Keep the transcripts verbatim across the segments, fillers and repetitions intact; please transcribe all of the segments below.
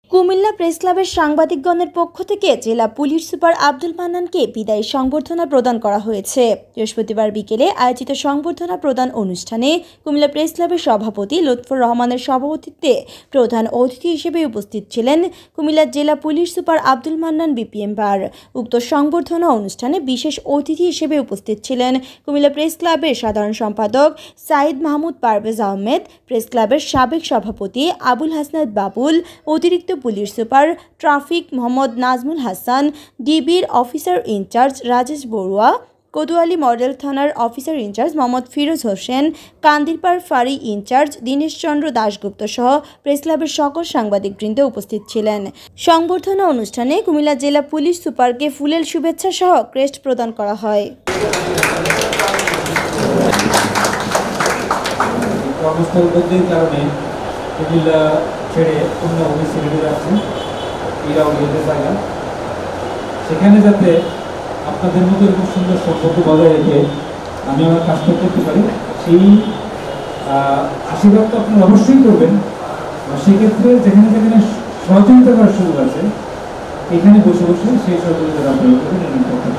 Comilla press ক্লাবের সাংবাদিকগণের পক্ষ থেকে জেলা পুলিশ সুপার আব্দুল মান্নানকে বিদায়ী সংবর্ধনা প্রদান করা হয়েছে। বৃহস্পতিবার বিকেলে আয়োজিত সংবর্ধনা প্রদান অনুষ্ঠানে কুমিল্লা প্রেস ক্লাবের সভাপতি লুৎফর রহমানের সভাপতিত্বে প্রধান অতিথি হিসেবে উপস্থিত ছিলেন কুমিল্লা জেলা police super Abdul Mannan BPM bar. উক্ত সংবর্ধনা অনুষ্ঠানে বিশেষ অতিথি হিসেবে উপস্থিত ছিলেন কুমিল্লা প্রেস ক্লাবের সাধারণ সম্পাদক সাইদ মাহমুদ পারভেজ আহমেদ, প্রেস ক্লাবের সাবেক সভাপতি আবুল হাসনাত বাবুল, অতিরিক্ত police super traffic Mohammad Nazmul Hasan, ডিবির officer in charge Rajesh Barua, Kotwali model থানার অফিসার ইনচার্জ মোহাম্মদ ফিরোজ হোসেন, কান্দিরপাড় ফাঁড়ি ইনচার্জ দীনেশ চন্দ্র দাশগুপ্ত সহ প্রেস ক্লাবের সকল সাংবাদিকবৃন্দ উপস্থিত ছিলেন। সংবর্ধনা অনুষ্ঠানে কুমিল্লা জেলা পুলিশ সুপারকে ফুলেল শুভেচ্ছা সহ ক্রেস্ট প্রদান করা হয়। কুমিল্লা ছেড়ে অন্য অফিস সিলেটে যাচ্ছে, এরাও যেতে চায় না। সেখানে যাতে আপনাদের মতো এরকম সুন্দর সম্পর্ক বজায় রেখে আমি আমার কাজটা করতে পারি, সেই আশীর্বাদ তো আপনারা অবশ্যই করবেন। সেক্ষেত্রে যেখানে যেখানে সহযোগিতা করার সুযোগ আছে এখানে বসে বসে সেই সহযোগিতা আপনারা করবেন,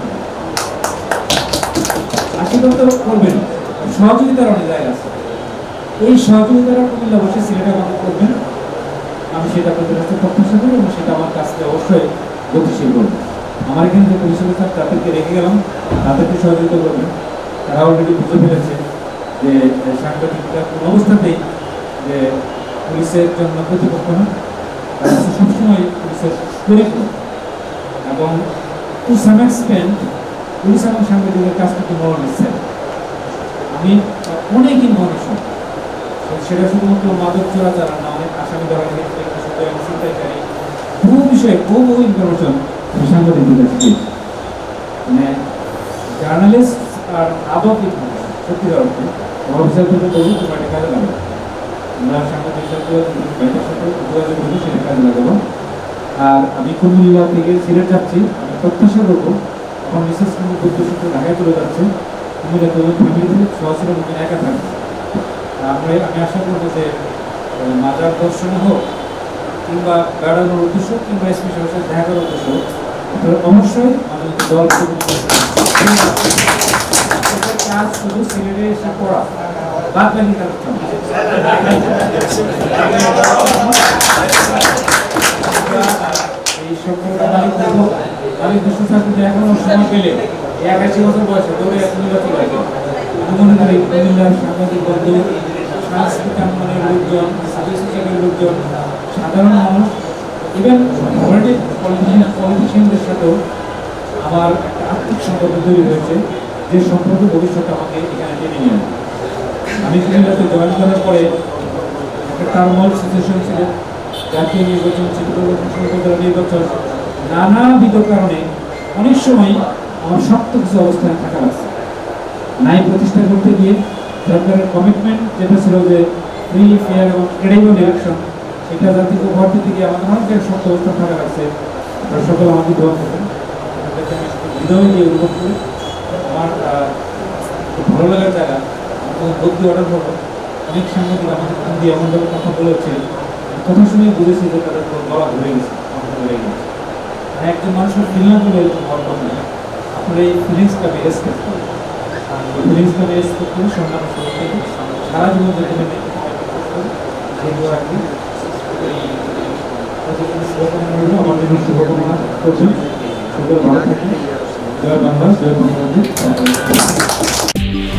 আশীর্বাদ তো করবেন। সহযোগিতার অনেক জায়গা আছে, এই সহযোগিতারা কুমিল্লা বসে সিলেটে আমাকে করবেন, আমি সেটা আপনাদের কাছে প্রত্যাশা করি এবং সেটা আমার কাছে অবশ্যই গতিশীল করবো। আমার এখানে যে পুলিশ অফিসার তাদেরকে রেখে গেলাম, তাদেরকে সহযোগিতা করবেন। তারা অলরেডি বুঝে ফেলেছে যে সাংবাদিকরা কোনো অবস্থাতেই যে পুলিশের জন্য প্রতিপক্ষ না, তারা সবসময় পুলিশের পরিপূর্ণ এবং টু সাম এক্সটেন্ট পুলিশ এবং সাংবাদিকের কাজ করতে মনে নিচ্ছে। আমি অনেকই মনে শুনি সেটা শুধুমাত্র মাদক চোরাচালান না, অনেক আসামি ধরার ক্ষেত্রে বহু বিষয়ে বহু বহু ইনফরমেশন সাংবাদিকদের কাছে মানে জার্নালিস্ট আর আদক ইনফরমেশন সত্যি অর্থে অফিসারদের বলুন তোমার এটা কাজে লাগাবো, আমরা সাংবাদিক সাথে যোগাযোগ করি সেটা কাজে লাগাবো। আর আমি কুমিল্লা থেকে সিলেট যাচ্ছি, আমি প্রত্যাশা করবো এখন বিশেষ কিন্তু বুদ্ধসূত্র ঢাকায় চলে যাচ্ছে, কুমিল্লা তৈরি ফ্যামিলিতে সহসরা মধ্যে একা থাকবে। আমরা আমি আশা করবো যে মাজার দর্শনে হোক কিংবা বেড়ানোর উদ্দেশ্য কিংবা স্পেশাল সাথে দেখা করার উদ্দেশ্য আপনারা অবশ্যই আমাদের দল কাজ শুধু সিলেটে এসে পড়া বাদ বাকি কাজ এই সম্পর্কে মালিক দেশ থাকতে এখনো সময় পেলে একাশি বছর বয়সে দৌড়ে এক নির্বাচন আছে। আমি মনে করি কুমিল্লার সাংবাদিক বন্ধু, সাংস্কৃতিক আন্দোলনের লোকজন, সাংস্কৃতিকের লোকজন, সাধারণ মানুষ, ইভেন পলিটিশিয়ান পলিটিশিয়ানদের সাথেও আমার একটা আর্থিক সম্পর্ক তৈরি হয়েছে, যে সম্পর্ক ভবিষ্যতে আমাকে এখানে টেনে নিয়ে আসবে। আমি কুমিল্লাতে জয়েন করার পরে একটা টার্মল সিচুয়েশন ছিল, জাতীয় নির্বাচন ছিল, নির্বাচন, নানাবিধ কারণে অনেক সময় আমার শক্ত কিছু অবস্থানে থাকা লাগছে। নাই প্রতিষ্ঠা করতে গিয়ে সরকারের কমিটমেন্ট যেটা ছিল যে ফ্রি ফেয়ার এবং ক্রেডিবল ইলেকশন, সেটা জাতীয় উপহার দিতে গিয়ে আমাদের অনেক শক্ত অবস্থান থাকা লাগছে। আপনারা সকল আমাকে দোয়া করবেন, হৃদয় দিয়ে অনুভব করি। আমার খুব ভালো লাগার জায়গা, আমার বুদ্ধি অর্ডার করবো। অনেক সাংবাদিক আমাদের ফোন দিয়ে এমনভাবে কথা বলেছে, কথা শুনে বুঝেছি যে তাদের গলা ধরে গেছে, ধরে গেছে। একজন মানুষের ফিলিং করে এরকম হওয়ার কথা না, আপনার এই ফিলিংসটা আমি রেসপেক্ট করি, ফিলিংসটা আমি রেসপেক্ট করি। সম্মান সারা জীবন যেখানে যেগুলো রাখি আমাদের শুভকামনা করছেন, সকল ভালো থাকি। জয় বাংলা, জয় বাংলাদেশ।